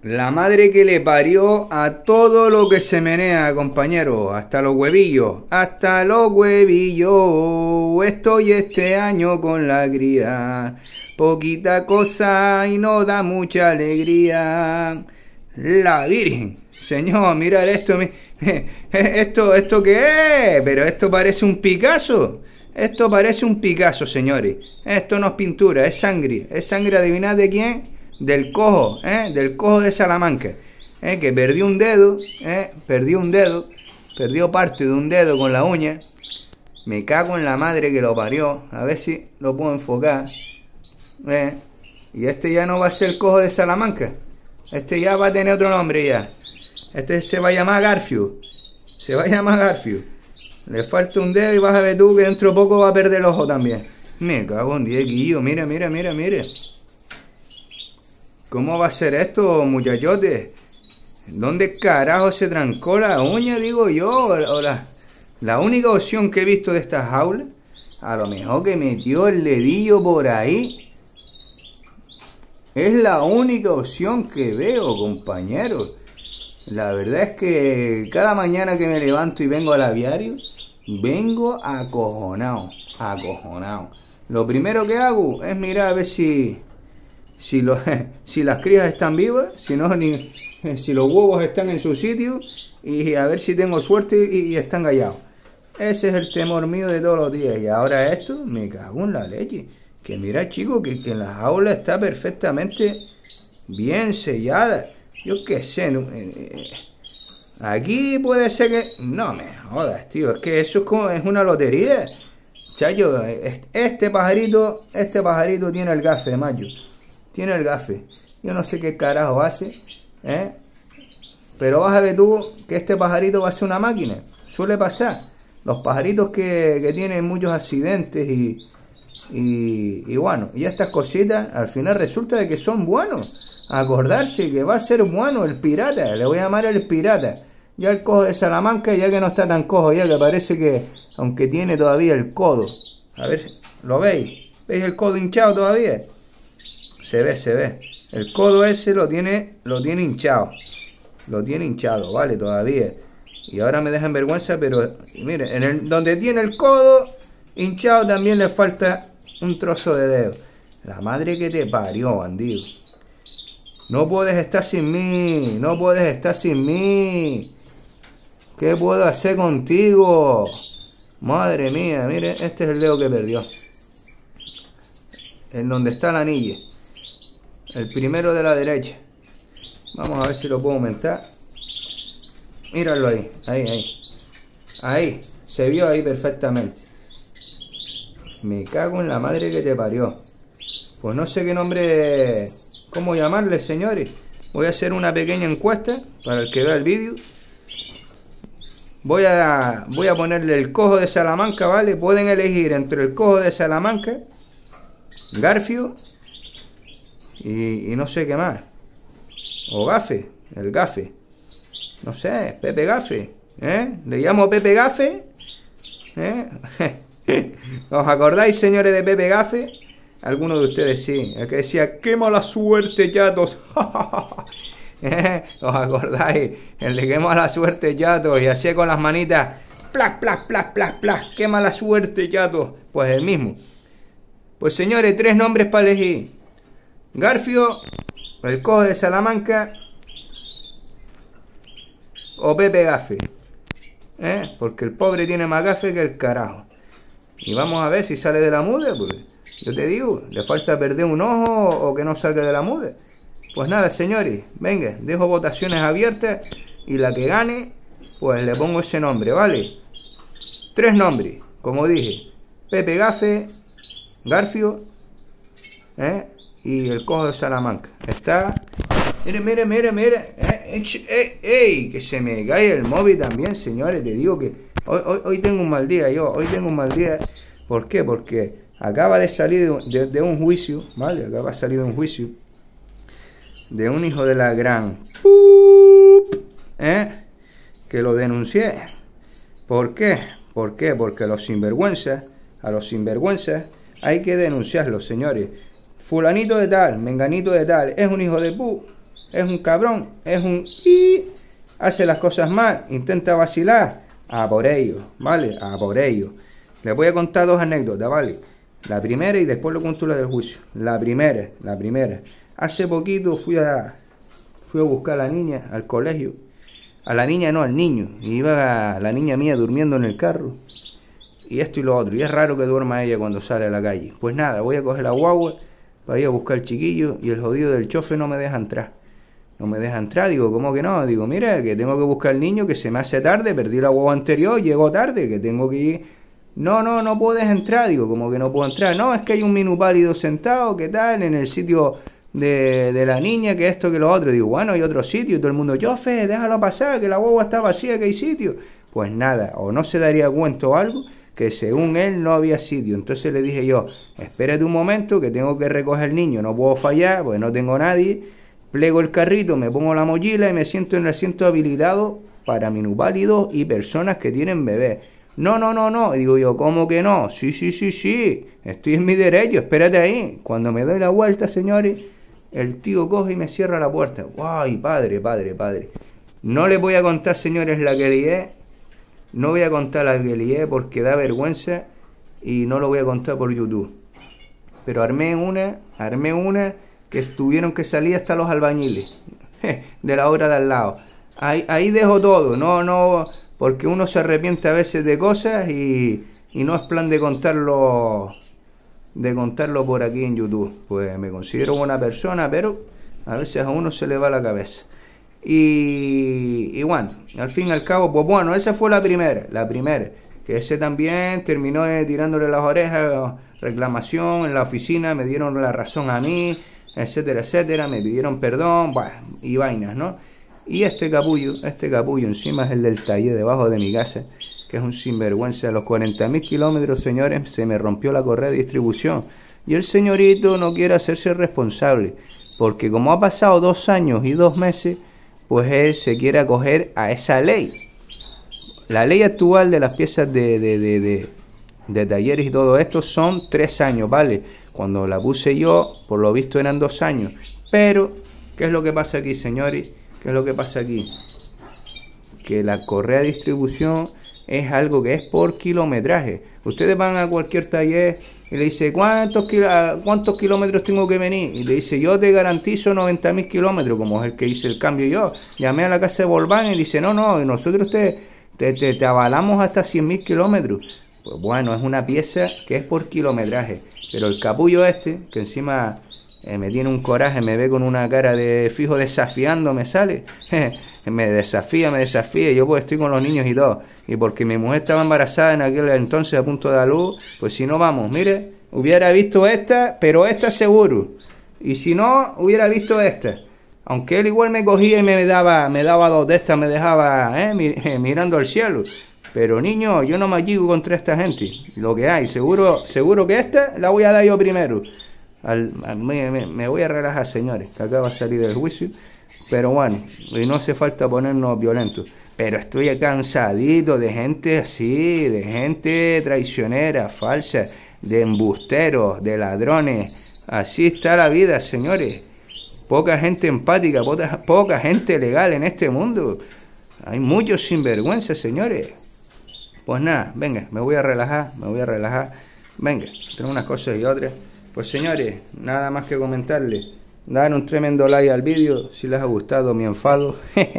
La madre que le parió a todo lo que se menea, compañero. Hasta los huevillos. Hasta los huevillos. Estoy este año con la cría. Poquita cosa y no da mucha alegría. La Virgen. Señor, mirad esto. ¿Esto qué es? Pero esto parece un Picasso. Esto parece un Picasso, señores. Esto no es pintura, es sangre. ¿Es sangre, adivinad de quién? Del cojo, del cojo de Salamanca, que perdió un dedo, perdió parte de un dedo con la uña. Me cago en la madre que lo parió. A ver si lo puedo enfocar. Y este ya no va a ser el cojo de Salamanca. Este ya va a tener otro nombre ya. Este se va a llamar Garfield. Se va a llamar Garfield. Le falta un dedo y vas a ver tú que dentro de poco va a perder el ojo también. Me cago en Dieguillo. Mira. ¿Cómo va a ser esto, muchachotes? ¿Dónde carajo se trancó la uña, digo yo? O la única opción que he visto de esta jaula, a lo mejor que metió el dedillo por ahí. Es la única opción que veo, compañeros. La verdad es que cada mañana que me levanto y vengo al aviario, vengo acojonado. Lo primero que hago es mirar a ver si las crías están vivas, si los huevos están en su sitio, y a ver si tengo suerte y están gallados. Ese es el temor mío de todos los días. Y ahora esto, me cago en la leche. Que mira, chicos, que en la jaula está perfectamente bien sellada. Yo qué sé, aquí puede ser que... No me jodas, tío, es que eso es una lotería. Chayo, este pajarito tiene el gafe, macho. Tiene el gafe. Yo no sé qué carajo hace, pero vas a ver tú que este pajarito va a ser una máquina. Suele pasar. Los pajaritos que tienen muchos accidentes y bueno, y estas cositas al final resulta de que son buenos. Acordarse que va a ser bueno el pirata. Le voy a llamar el pirata. Ya el cojo de Salamanca, ya que no está tan cojo, ya que parece que, aunque tiene todavía el codo. A ver, ¿lo veis? ¿Veis el codo hinchado todavía? Se ve. El codo ese lo tiene hinchado. Lo tiene hinchado, vale, todavía. Y ahora me dejan vergüenza, pero miren, donde tiene el codo hinchado también le falta un trozo de dedo. La madre que te parió, bandido. No puedes estar sin mí. ¿Qué puedo hacer contigo? Madre mía, mire, este es el dedo que perdió. En donde está la anilla. El primero de la derecha. Vamos a ver si lo puedo aumentar. Míralo ahí. Ahí. Se vio ahí perfectamente. Me cago en la madre que te parió. Pues no sé qué nombre... ¿Cómo llamarle, señores? Voy a hacer una pequeña encuesta para el que vea el vídeo. Voy a ponerle el cojo de Salamanca, ¿vale? Pueden elegir entre el cojo de Salamanca, Garfield y no sé qué más. O Gafe, el Gafe. No sé, Pepe Gafe. ¿Le llamo Pepe Gafe? ¿Os acordáis, señores, de Pepe Gafe? Algunos de ustedes sí. El que decía, ¡qué mala suerte, chatos! ¿Os acordáis? El de qué mala suerte, chatos. Y hacía con las manitas, ¡plac, plac, plac, plac, plac! ¡Qué mala suerte, chatos! Pues el mismo. Pues señores, 3 nombres para elegir. Garfield, el cojo de Salamanca o Pepe Gafe. Porque el pobre tiene más gafe que el carajo. Y vamos a ver si sale de la muda, pues. Yo te digo, le falta perder un ojo o que no salga de la muda. Pues nada, señores, venga, dejo votaciones abiertas y la que gane, pues le pongo ese nombre, ¿vale? 3 nombres, como dije, Pepe Gafe, Garfield, y el cojo de Salamanca. Está... Mire, ¡ey! Que se me cae el móvil también, señores. Te digo que hoy tengo un mal día, hoy tengo un mal día. ¿Por qué? Porque acaba de salir de un juicio, ¿vale? Acaba de salir de un juicio de un hijo de la gran... que lo denuncié. ¿Por qué? Porque a los sinvergüenzas hay que denunciarlos, señores. Fulanito de tal, menganito de tal, es un hijo de es un cabrón, es un hace las cosas mal, intenta vacilar, a por ello, ¿vale? A por ello. Les voy a contar dos anécdotas, ¿vale? La primera y después lo cuento la del juicio. La primera. Hace poquito fui a buscar a la niña al colegio. A la niña no, al niño. Y iba la niña mía durmiendo en el carro. Y esto y lo otro. Y es raro que duerma ella cuando sale a la calle. Pues nada, voy a coger la guagua para ir a buscar al chiquillo. Y el jodido del chofer no me deja entrar. No me deja entrar. Digo, ¿cómo que no? Digo, mira, que tengo que buscar al niño, que se me hace tarde. Perdí la guagua anterior, llego tarde, que tengo que ir. No puedes entrar. Digo, ¿cómo que no puedo entrar? No, es que hay un minusválido sentado, ¿qué tal? En el sitio de la niña, que esto, que lo otro. Digo, bueno, hay otro sitio. Y todo el mundo, chofe, déjalo pasar, que la guagua está vacía, que hay sitio. Pues nada, o no se daría cuenta o algo, que según él no había sitio. Entonces le dije yo, espérate un momento, que tengo que recoger al niño, no puedo fallar, pues no tengo nadie. Plego el carrito, me pongo la mochila y me siento en el asiento habilitado para minusválidos y personas que tienen bebés. No. Digo yo, ¿cómo que no? Sí. Estoy en mi derecho, espérate ahí. Cuando me doy la vuelta, señores, el tío coge y me cierra la puerta. ¡Ay, padre! No les voy a contar, señores, la que lié. No voy a contar la que lié porque da vergüenza y no lo voy a contar por YouTube. Pero armé una que tuvieron que salir hasta los albañiles de la obra de al lado. Ahí dejo todo, no, porque uno se arrepiente a veces de cosas y no es plan de contarlo por aquí en YouTube. Pues me considero buena persona, pero a veces a uno se le va la cabeza. Y bueno, al fin y al cabo, pues bueno, esa fue la primera, que ese también terminó tirándole las orejas, reclamación en la oficina, me dieron la razón a mí, etcétera, me pidieron perdón, bueno, y vainas, ¿no? Y este capullo encima es el del taller debajo de mi casa, que es un sinvergüenza. A los 40.000 kilómetros, señores, se me rompió la correa de distribución. Y el señorito no quiere hacerse responsable, porque como ha pasado 2 años y 2 meses, pues él se quiere acoger a esa ley. La ley actual de las piezas de talleres y todo esto son 3 años, ¿vale? Cuando la puse yo, por lo visto eran 2 años. Pero, ¿qué es lo que pasa aquí, señores? ¿Qué es lo que pasa aquí? Que la correa de distribución es algo que es por kilometraje. Ustedes van a cualquier taller y le dice, ¿cuántos kilómetros tengo que venir? Y le dice, yo te garantizo 90.000 kilómetros, como es el que hice el cambio yo. Llamé a la casa de Volkswagen y dice, no, nosotros te avalamos hasta 100.000 kilómetros. Pues bueno, es una pieza que es por kilometraje. Pero el capullo este, que encima me tiene un coraje, me ve con una cara de fijo desafiando, me sale. me desafía, yo pues estoy con los niños y todo. Y porque mi mujer estaba embarazada en aquel entonces a punto de dar luz, pues si no vamos, mire, hubiera visto esta, pero esta seguro. Y si no, hubiera visto esta. Aunque él igual me cogía y me daba 2 de estas, me dejaba mirando al cielo. Pero niño, yo no me llego contra esta gente. Lo que hay, seguro que esta la voy a dar yo primero. Me voy a relajar, señores, que acaba de salir del juicio. Pero bueno, y no hace falta ponernos violentos. Pero estoy cansadito de gente así, de gente traicionera, falsa, de embusteros, de ladrones. Así está la vida, señores. Poca gente empática, poca gente legal en este mundo. Hay muchos sinvergüenzas, señores. Pues nada, venga, me voy a relajar. Venga, tengo unas cosas y otras. Pues señores, nada más que comentarles. Dar un tremendo like al vídeo si les ha gustado mi enfado.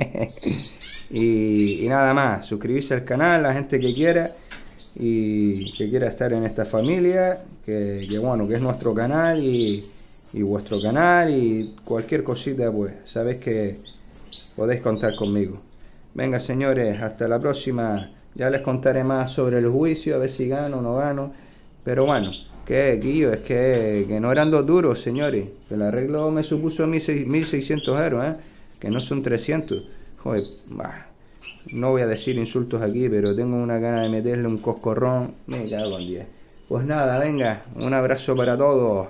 y nada más, suscribirse al canal, la gente que quiera y que quiera estar en esta familia, que bueno, que es nuestro canal y vuestro canal, y cualquier cosita, pues sabéis que podéis contar conmigo. Venga, señores, hasta la próxima. Ya les contaré más sobre el juicio, a ver si gano o no gano. Pero bueno, que Guillo, es que no eran 2 duros, señores. Que el arreglo me supuso 1.600 euros, que no son 300. Joder, bah. No voy a decir insultos aquí, pero tengo una gana de meterle un coscorrón. Me cago en 10. Pues nada, venga, un abrazo para todos.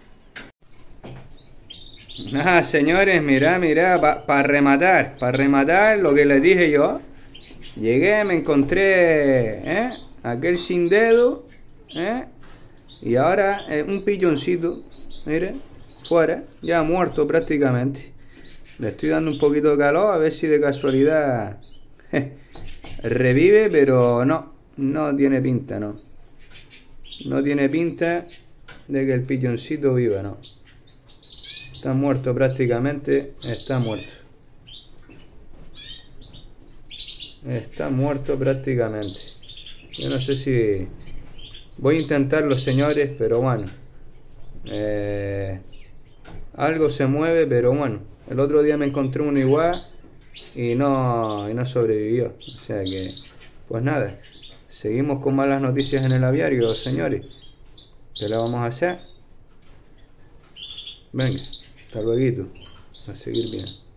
Nada, señores, mirá, para rematar lo que les dije yo. Llegué, me encontré aquel sin dedo, y ahora un pilloncito, mire, fuera, ya muerto prácticamente. Le estoy dando un poquito de calor a ver si de casualidad revive, pero no, no tiene pinta, no. No tiene pinta de que el pichoncito viva, no. Está muerto prácticamente, está muerto. Está muerto prácticamente. Yo no sé si... Voy a intentarlo, señores, pero bueno. Algo se mueve, pero bueno. El otro día me encontré uno igual y no sobrevivió. O sea que, pues nada. Seguimos con malas noticias en el aviario, señores. ¿Qué le vamos a hacer? Venga, hasta luego. A seguir bien.